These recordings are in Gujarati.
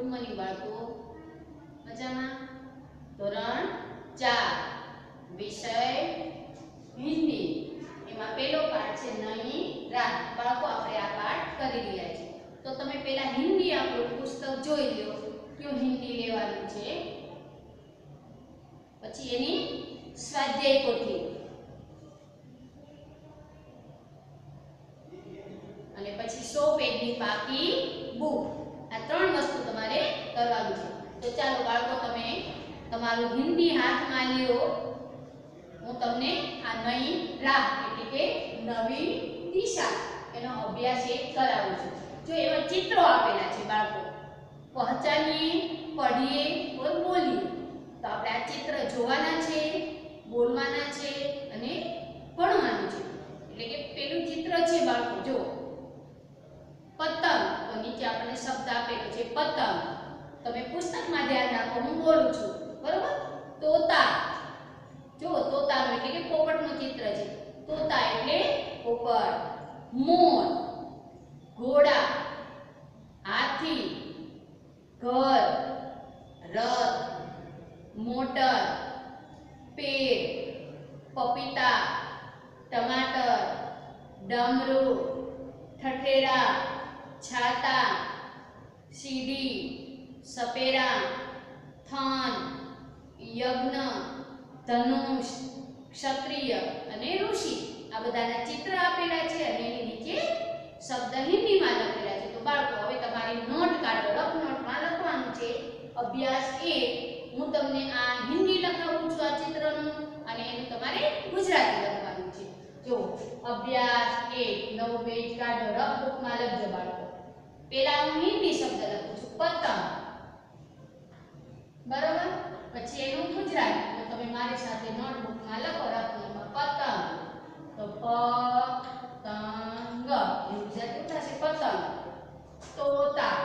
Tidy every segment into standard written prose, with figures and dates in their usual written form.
ગુડ મોર્નિંગ બાળકો, મજામાં? ધોરણ 4 વિષય હિન્દી, એમાં પહેલો પાઠ છે નહીં રાત. બાળકો આપણે આ પાઠ કરી રહ્યા છીએ, તો તમે પહેલા હિન્દી આપણું પુસ્તક જોઈ લો, કયું હિન્દી લેવાનું છે, પછી એની સ્વાધ્યાય પોથી અને પછી 100 પેજની પાકી બુક. આ ત્રણ વસ્તુ તમારે કરવાનું છે. તો ચાલો બાળકો, તમે તમારું હિન્દી હાથમાં લ્યો. હું તમને આ નઈ રાહ એટલે કે નવી દિશા એનો અભ્યાસ કરાવું છું. જો એમાં ચિત્રો આપેલા છે બાળકો, પહચાનીએ, પઢીએ और બોલીએ. તો આપણે આ ચિત્ર જોવાના છે, બોલવાના છે અને ભણવાનું છે. એટલે કે પેલું ચિત્ર છે બાળકો, જો પતંગ, તો નીચે આપણને શબ્દ આપેલો છે પતંગ. તમે પુસ્તકમાં ધ્યાન રાખો, હું બોલું છું, બરોબર? તોતા, જો તોતાનો એટલે કે પોપટનું ચિત્ર છે. તોતા એટલે પોપટ. મોર, ઘોડા, હાથી, ઘર, રથ, મોટર, પેડ, પપીતા, ટમાટર, ડમरू, ठठेरा, छाता, सीढ़ी, सपेरा, थान, यज्ञ, धनुष, क्षत्रिय અને ઋષિ. આ બધાના ચિત્ર આપેલા છે અને એની નીચે શબ્દ હિન્દીમાં લખેલા છે. તો બાળકો, હવે તમારી નોટ કાઢો, રફ નોટમાં લખવાનું છે. અભ્યાસ 1 હું તમને આ હિન્દી લખાવું છું આ ચિત્રનું, અને એનું તમારે ગુજરાતી લખવાનું છે. જો અભ્યાસ 1 નવો પેજ કાઢો, રફ બુકમાં લખજો બાળકો. પહેલા હું હિન્દી શબ્દ લખું છું પતંગ, બરોબર? પછી એનું ગુજરાતી, તો તમે મારી સાથે નોટબુકમાં લખો, રફ નોટમાં પતંગ. તો પતંગ એનું ગુજરાતી થશે પતંગ. તોતા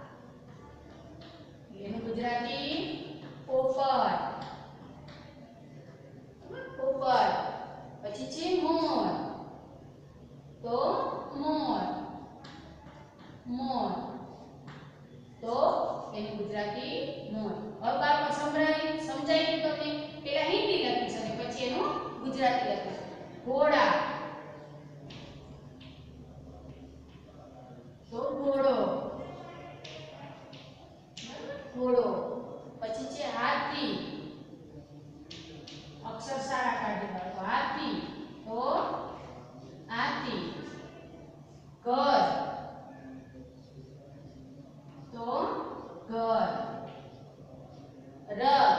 એનું ગુજરાતી પોપટ, પોપટ. પછી છે મોર, તો મોર, મોર. તો એનું ગુજરાતી મોર. હવે બાળકો સમજાય ગયું તમને? પહેલા હિન્દી લખીશ અને પછી એનું ગુજરાતી લખીશ. ઘોડા, તો ઘોડો, ઘોડો. પછી છે હાથી, અક્ષર સારા કાઢી બાળકો. હાથી, તો હાથી. ઘર, તો ઘર. રથ,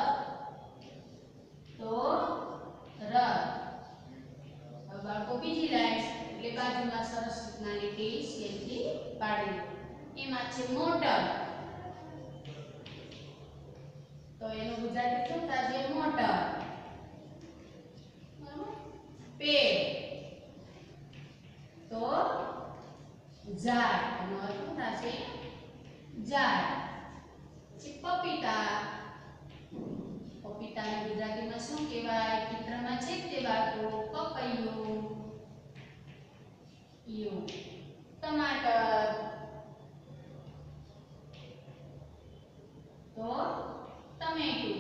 તો રથ. હવે બાળકો બીજી લાઈન એટલે બાજુમાં સરસ રીતના લીટી સ્કેલથી પાડી. એમાં છે મોટર, તો એનું ગુજરાતી શું થશે? મોટર. પેડ, તો ઝાડ, એનો અર્થ શું થશે? ઝાડ. પછી પપીતા, પપીતાને ગુજરાતીમાં શું કહેવાય? ચિત્રમાં છે તે બાળકો પપૈયું. યું. ટમાટર, તો ટમેટું.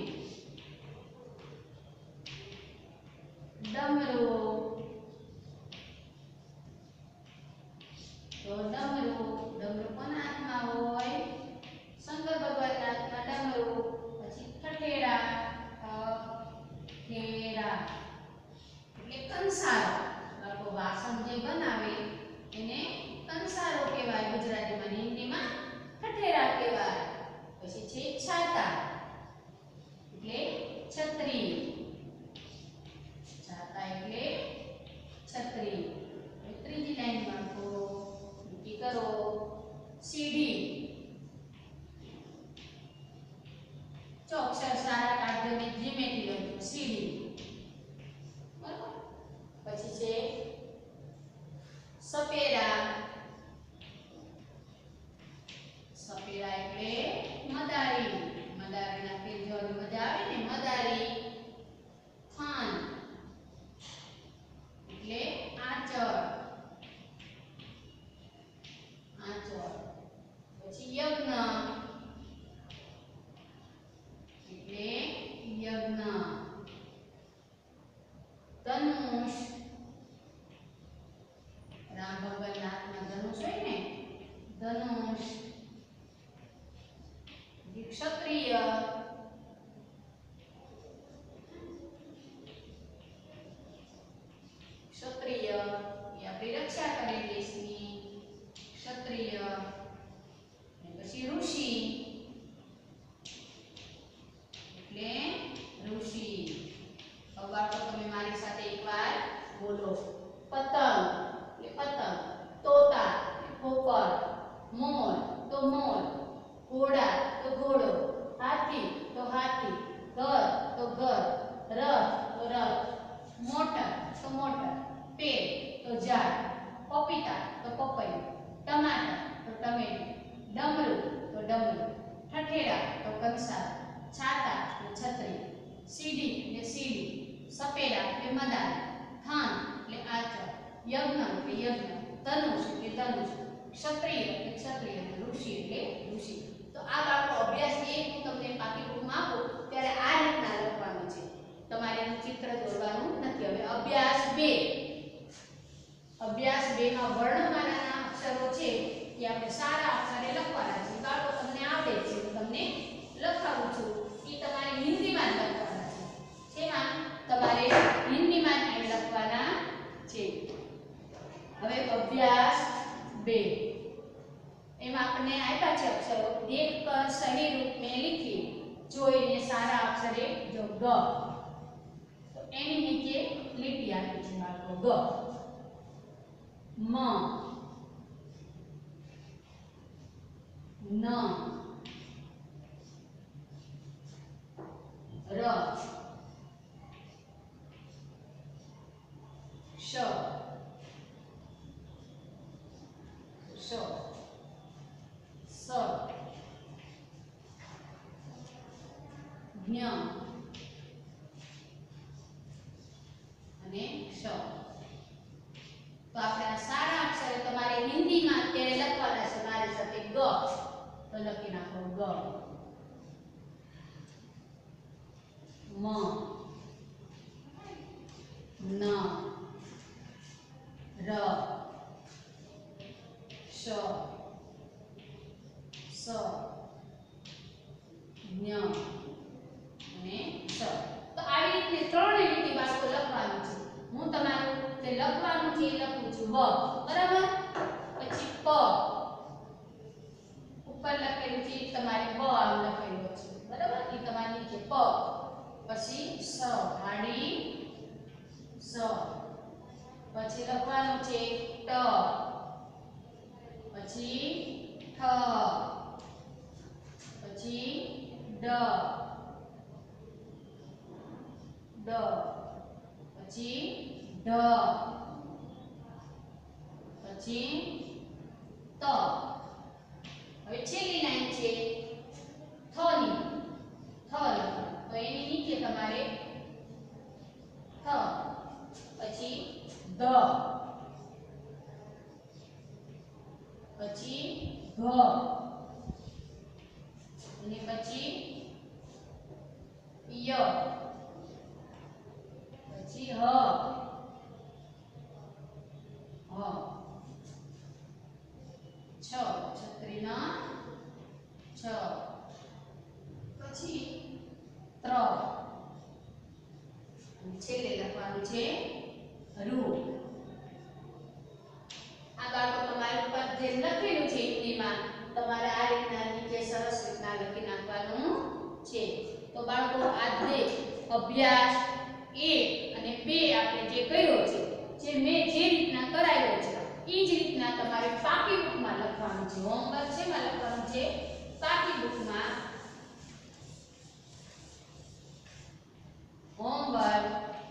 ડમરું, તો ડમરું. ડમરું કોના હાથમાં હોય? શંકર ભગવાનના હાથમાં ડમરું. પછી ઠઠેરા, ઠઠેરા એટલે કંસારો. બાળકો, વાસણ જે બનાવે એને કંસારો કહેવાય ગુજરાતીમાં, હિન્દીમાં ઠઠેરા કહેવાય. પછી છે છાતા એટલે છત્રી, છાતા એટલે છત્રી. ત્રીજી લાઈન બાળકો નક્કી કરો. સીડી, જો અક્ષર સારા કાઢજો ને ધીમેથી લખજો. સીડી, બરાબર? પછી છે સપેરા, સપેરા એટલે મદારી. મદારીના ફેર જોવાની મજા આવે ને, મદારી. થાન એટલે આંચળ, આંચળ. પછી યજ્ઞ, બોલો પતંગ એટલે પતંગ, તોતા પોપર, મોર તો મોર, ઘોડા તો ઘોડો, હાથી તો હાથી, ઘર તો ઘર, રથ તો રથ, મોટર તો મોટર, પેડ તો ઝાડ, પપીતા તો પપૈયું, ટમાટર તો ટમેટું, ડમરું તો ડમરું, ઠઠેડા તો કંસાર, છાતા તો છત્રી, સીડી એટલે સીડી, સપેડા એટલે મદાર, થાન એટલે આચર, યજ્ઞ એટલે યજ્ઞ, ધનુષ એટલે ધનુષ, ક્ષત્રિય એટલે ક્ષત્રિય, ઋષિ એટલે ઋષિ. તો આ બાળકો અભ્યાસ 1 હું તમને પાઠ્યપુસ્તકમાં આપું ત્યારે આ રીતના લખવાનું છે. તમારે એનું ચિત્ર દોરવાનું નથી. હવે અભ્યાસ 2. અભ્યાસ 2 માં વર્ણમાળાના અક્ષરો છે એ આપણે સારા અક્ષરે લખવાના છે. બાળકો તમને આવડે છે હું તમને લખાવું છું. એ તમારે હિન્દીમાં જ લખવાના છે. શેમાં? તમારે હિન્દીમાં જ લખવાના છે. હવે અભ્યાસ 2 એમાં આપણને આપ્યા છે અક્ષરો. દેખ કર સહી રૂપ में लिखिए. જોઈને સારા અક્ષરે જો ગ તો એની નીચે લીટી આપી છે બાળકો ગ, મ, ન, ર, શ, શ, સ, જ્ઞ અને શ. તો આપણે આ સારા અક્ષરે તમારે હિન્દીમાં અત્યારે લખવાના છે મારી સાથે ગ. તો લખી નાખો ગ, મ, ન, ર, શ, સ, જ્ઞ અને શ. તો આવી રીતે 3 લીટી બાળકો લખવાનું છે. હું તમારું જે લખવાનું છે એ લખું છું વ, બરાબર. પછી પ ઉપર લખેલું છે તમારે બ આમ લખેલું છે, બરાબર. એ તમારે નીચે પ. પછી સ હાડી સ. પછી લખવાનું છે ટ, પછી ઠ, પછી ડ, ડ, પછી ઢ, પછી ત. હવે છેલ્લી લાઈન છે થ ની. થ લખો તો એની નીચે તમારે થ, પછી ધ, પછી ઘ અને પછી ય, પછી હ, હ, છ છત્રીના છ, પછી ત્ર, છેલ્લે લખવાનું છે રૂ. આ બાળકો તમારી ઉપર જે લખેલું છે હિન્દીમાં તમારે આ રીતના નીચે સરસ રીતના લખી નાખવાનું છે. તો બાળકો આજે અભ્યાસ 1 અને 2 આપણે જે કર્યો છે, જે મેં જે રીતના કરાયો છે એ જ રીતના તમારે પાકી બુકમાં લખવાનું છે. હોમવર્ક શેમાં લખવાનું છે? પાકી બુકમાં. હોમવર્ક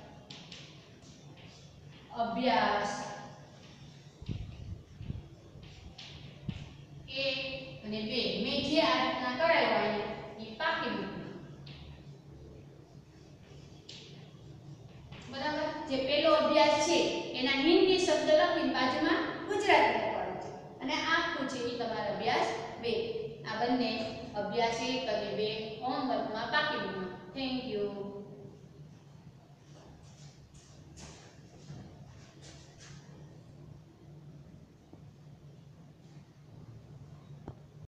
અભ્યાસ 1 અને 2 મેં જે આ રીતના કરાવ્યો એ પાકી બુકમાં, બરાબર. જે પહેલો અભ્યાસ છે એના હિન્દી શબ્દ લખીને બાજુમાં ગુજરાતી લખવાનું છે અને આખું છે એ તમારો અભ્યાસ 2. આ બંને અભ્યાસ 1 અને 2 હોમવર્કમાં પાકી બુકમાં